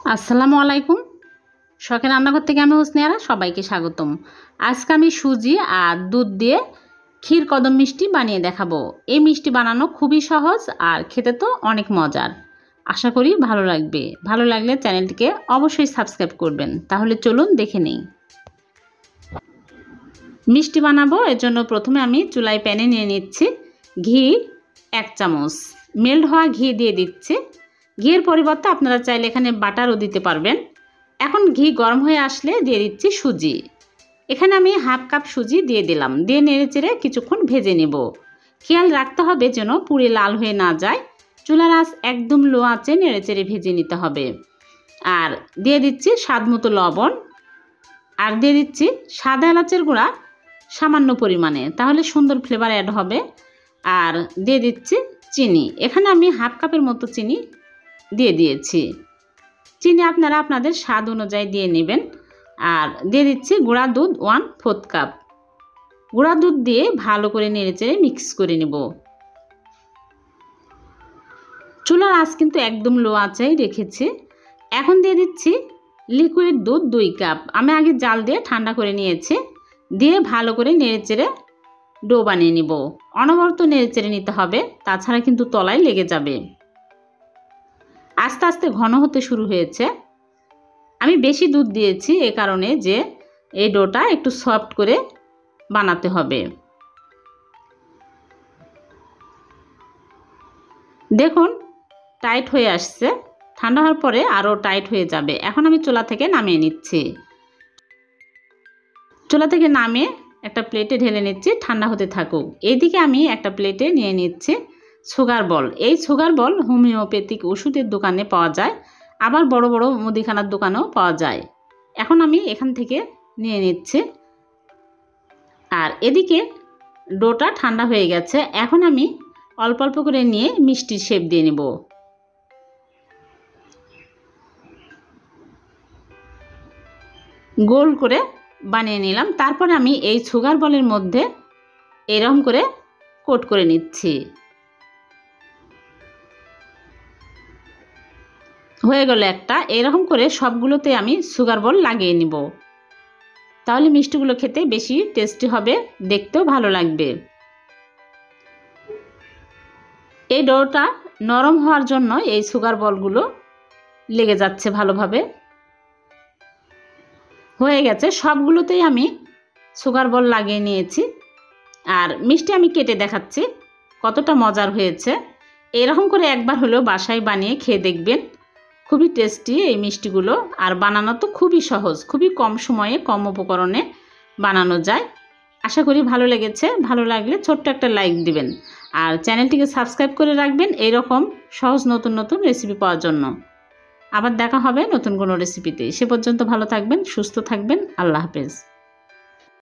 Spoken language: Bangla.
আসসালামু আলাইকুম। শখের রান্নাঘর থেকে আমি হোসনিয়ারা সবাইকে স্বাগতম। আজকে আমি সুজি আর দুধ দিয়ে ক্ষীর কদম মিষ্টি বানিয়ে দেখাবো। এই মিষ্টি বানানো খুবই সহজ আর খেতে তো অনেক মজার। আশা করি ভালো লাগবে। ভালো লাগলে চ্যানেলটিকে অবশ্যই সাবস্ক্রাইব করবেন। তাহলে চলুন দেখে নেই। মিষ্টি বানাবো, এর জন্য প্রথমে আমি চুলায় প্যানে নিয়ে নিচ্ছি ঘি 1 চামচ। মেল্ট হওয়া ঘি দিয়ে দিচ্ছি। ঘিয়ের পরিবর্তে আপনারা চাইলে এখানে বাটারও দিতে পারবেন। এখন ঘি গরম হয়ে আসলে দিয়ে দিচ্ছি সুজি। এখানে আমি হাফ কাপ সুজি দিয়ে দিলাম। দিয়ে নেড়েচেড়ে কিছুক্ষণ ভেজে নেব। খেয়াল রাখতে হবে যেন পুড়ে লাল হয়ে না যায়। চুলার আঁচ একদম লো আঁচে নেড়েচেড়ে ভেজে নিতে হবে। আর দিয়ে দিচ্ছি স্বাদ মতো লবণ, আর দিয়ে দিচ্ছি সাদা এলাচের গুঁড়া সামান্য পরিমাণে, তাহলে সুন্দর ফ্লেভার অ্যাড হবে। আর দিয়ে দিচ্ছি চিনি। এখানে আমি হাফ কাপের মতো চিনি দিয়ে দিয়েছি। চিনি আপনারা আপনাদের স্বাদ অনুযায়ী দিয়ে নেবেন। আর দিয়ে দিচ্ছি গুঁড়া দুধ 1/4 কাপ। গুঁড়া দুধ দিয়ে ভালো করে নেড়েচেড়ে মিক্স করে নেব। চুলার আঁচ কিন্তু একদম লো আঁচেই রেখেছি। এখন দিয়ে দিচ্ছি লিকুইড দুধ 2 কাপ। আমি আগে জাল দিয়ে ঠান্ডা করে নিয়েছি। দিয়ে ভালো করে নেড়েচেড়ে ডো বানিয়ে নিব। অনবরত নেড়েচেড়ে নিতে হবে, তাছাড়া কিন্তু তলায় লেগে যাবে। আস্তে আস্তে ঘন হতে শুরু হয়েছে। আমি বেশি দুধ দিয়েছি এ কারণে যে এই ডোটা একটু সফট করে বানাতে হবে। দেখুন টাইট হয়ে আসছে। ঠান্ডা হওয়ার পরে আরও টাইট হয়ে যাবে। এখন আমি চুলা থেকে নামিয়ে নিচ্ছি। চুলা থেকে নামিয়ে একটা প্লেটে ঢেলে নিচ্ছি, ঠান্ডা হতে থাকুক। এইদিকে আমি একটা প্লেটে নিয়ে নিচ্ছি সুগার বল। এই সুগার বল হোমিওপ্যাথিক ওষুধের দোকানে পাওয়া যায়, আবার বড় বড় মুদিখানার দোকানেও পাওয়া যায়। এখন আমি এখান থেকে নিয়ে নিচ্ছি। আর এদিকে ডোটা ঠান্ডা হয়ে গেছে। এখন আমি অল্প অল্প করে নিয়ে মিষ্টির শেপ দিয়ে নেব। গোল করে বানিয়ে নিলাম। তারপরে আমি এই সুগার বলের মধ্যে এরকম করে কোট করে নিচ্ছি। হয়ে গেল একটা। এরকম করে সবগুলোতে আমি সুগার বল লাগিয়ে নিব। তাহলে মিষ্টিগুলো খেতে বেশি টেস্টি হবে, দেখতেও ভালো লাগবে। এই ডোটা নরম হওয়ার জন্য এই সুগার বলগুলো লেগে যাচ্ছে ভালোভাবে। হয়ে গেছে, সবগুলোতেই আমি সুগার বল লাগিয়ে নিয়েছি। আর মিষ্টি আমি কেটে দেখাচ্ছি কতটা মজার হয়েছে। এরকম করে একবার হলেও বাসায় বানিয়ে খেয়ে দেখবেন। খুবই টেস্টি এই মিষ্টিগুলো। আর বানানো তো খুবই সহজ, খুবই কম সময়ে কম উপকরণে বানানো যায়। আশা করি ভালো লেগেছে। ভালো লাগলে ছোট্ট একটা লাইক দিবেন। আর চ্যানেলটিকে সাবস্ক্রাইব করে রাখবেন এইরকম সহজ নতুন নতুন রেসিপি পাওয়ার জন্য। আবার দেখা হবে নতুন কোনো রেসিপিতে। সে পর্যন্ত ভালো থাকবেন, সুস্থ থাকবেন। আল্লাহ হাফেজ।